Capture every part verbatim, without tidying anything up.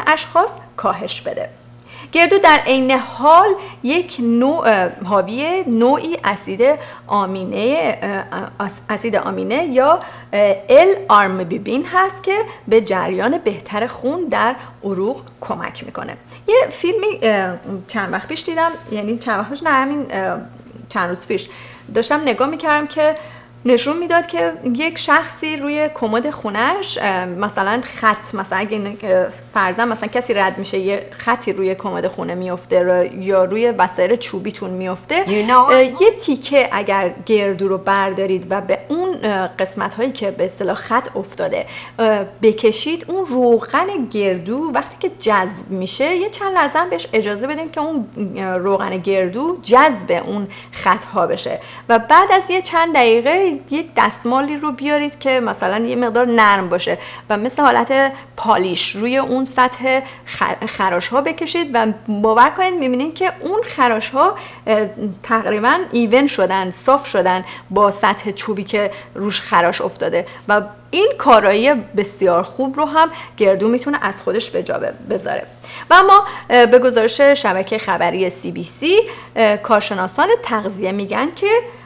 اشخاص کاهش بده. گردو در عین حال یک نوع حاوی نوعی اسید آمینه اسید آمینه یا ال آرمیبوبین هست که به جریان بهتر خون در عروق کمک میکنه. یه فیلمی چند وقت پیش دیدم، یعنی چند وقت پیش نه همین چند روز پیش داشتم نگاه میکردم که نشون میداد که یک شخصی روی کمد خونش مثلا خط، مثلا اگه فرضاً مثلا کسی رد میشه یه خطی روی کمد خونه میفته یا روی وسایل چوبیتون میفته، you know. یه تیکه اگر گردو رو بردارید و به اون قسمت هایی که به اصطلاح خط افتاده بکشید، اون روغن گردو وقتی که جذب میشه یه چند لحظه بهش اجازه بدین که اون روغن گردو جذب اون خط ها بشه و بعد از یه چند دقیقه یک دستمالی رو بیارید که مثلا یه مقدار نرم باشه و مثل حالت پالیش روی اون سطح خراش ها بکشید و باور کنید میبینید که اون خراش ها تقریبا ایون شدن، صاف شدن با سطح چوبی که روش خراش افتاده و این کارایی بسیار خوب رو هم گردو میتونه از خودش به جا بذاره. و اما به گزارش شبکه خبری سی بی سی، کارشناسان تغذیه میگن که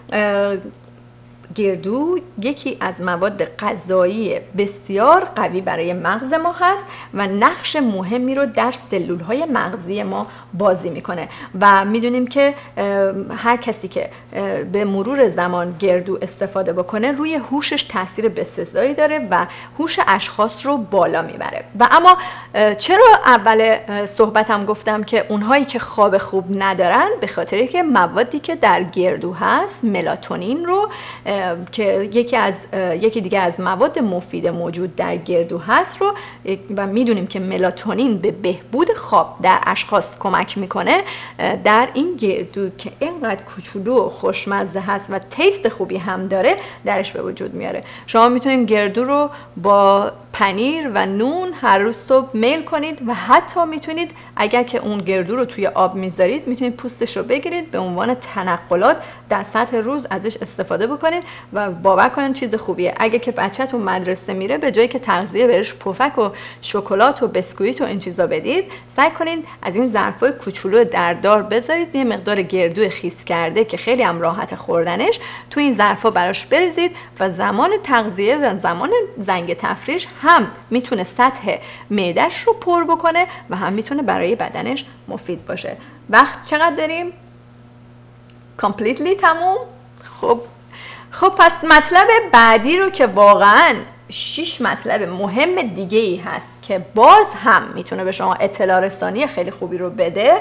گردو یکی از مواد غذایی بسیار قوی برای مغز ما هست و نقش مهمی رو در سلول‌های مغزی ما بازی میکنه و میدونیم که هر کسی که به مرور زمان گردو استفاده بکنه روی هوشش تاثیر بسزایی داره و هوش اشخاص رو بالا میبره. و اما چرا اول صحبتم گفتم که اونهایی که خواب خوب ندارن؟ به خاطر که موادی که در گردو هست، ملاتونین رو که یکی از یکی دیگه از مواد مفید موجود در گردو هست رو و میدونیم که ملاتونین به بهبود خواب در اشخاص کمک میکنه، در این گردو که اینقدر کوچولو و خوشمزه هست و تیست خوبی هم داره درش به وجود میاره. شما میتونید گردو رو با پنیر و نون هر روز صبح میل کنید و حتی میتونید اگر که اون گردو رو توی آب میذارید میتونید پوستش رو بگیرید به عنوان تنقلات در سطح روز ازش استفاده بکنید و باور کنید چیز خوبیه. اگه که بچه‌تون مدرسه میره به جایی که تغذیه بهش پفک و شکلات و بسکویت و این چیزا بدید، سعی کنید از این ظرفای کوچولو دردار بذارید، یه مقدار گردو خیس کرده که خیلی هم راحت خوردنش تو این ظرفا براش بریزید و زمان تغذیه و زمان زنگ تفریش هم میتونه سطح معده‌اش رو پر بکنه و هم میتونه برای بدنش مفید باشه. وقت چقدر داریم؟ کامپلیتلی تموم؟ خب خب پس مطلب بعدی رو که واقعاً شش مطلب مهم دیگه ای هست که باز هم میتونه به شما اطلاع رسانی خیلی خوبی رو بده،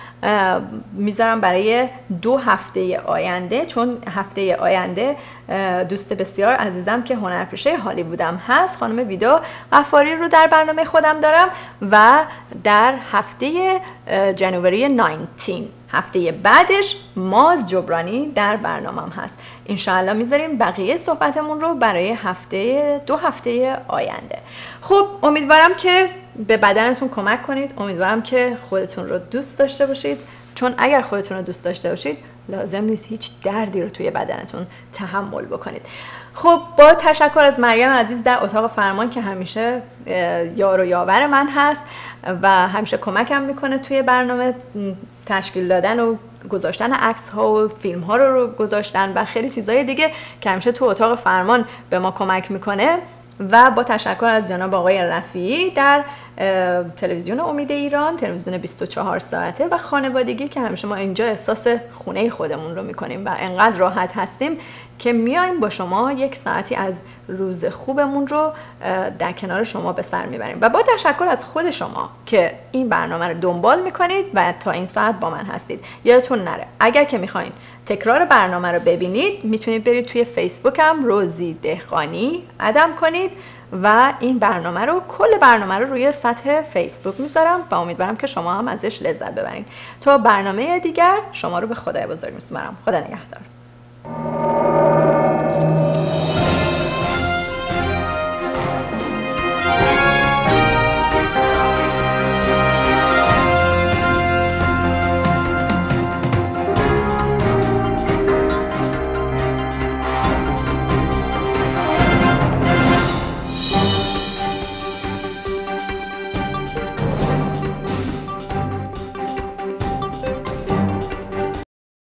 میذارم برای دو هفته آینده، چون هفته آینده دوست بسیار عزیزم که هنرپیشه هالیوودم هست، خانم ویدا غفاری رو در برنامه خودم دارم و در هفته جنوری نوزده، هفته بعدش ماز جبرانی در برنامه‌ام هست. انشاءالله میذاریم بقیه صحبتمون رو برای هفته دو هفته آینده. خب امیدوارم که به بدنتون کمک کنید، امیدوارم که خودتون رو دوست داشته باشید، چون اگر خودتون رو دوست داشته باشید لازم نیست هیچ دردی رو توی بدنتون تحمل بکنید. خب با تشکر از مریم عزیز در اتاق فرمان که همیشه یار و یاور من هست و همیشه کمکم میکنه توی برنامه تشکیل دادن و گذاشتن عکس ها و فیلم ها رو گذاشتن و خیلی چیزای دیگه که همیشه تو اتاق فرمان به ما کمک میکنه. و با تشکر از جناب آقای رفیعی در تلویزیون امید ایران، تلویزیون بیست و چهار ساعته و خانوادگی که همیشه ما اینجا احساس خونه خودمون رو میکنیم و انقدر راحت هستیم که میایم با شما یک ساعتی از روز خوبمون رو در کنار شما به سر میبریم. و با تشکر از خود شما که این برنامه رو دنبال میکنید و تا این ساعت با من هستید. یادتون نره اگر که میخواین تکرار برنامه رو ببینید میتونید برید توی فیسبوکم روزی دهقانی ادم کنید و این برنامه رو کل برنامه رو روی سطح فیسبوک میذارم و امیدوارم که شما هم ازش لذت ببرید. تا برنامه دیگر شما رو به خدای بزرگ میسپارم. خدا نگهدار.